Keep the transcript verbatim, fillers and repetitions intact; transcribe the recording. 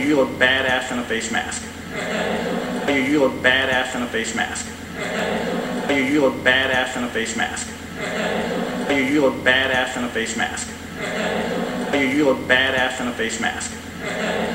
You look badass in a face mask. You you look badass in a face mask. You you look badass in a face mask. You you look badass in a face mask. You you look badass in a face mask.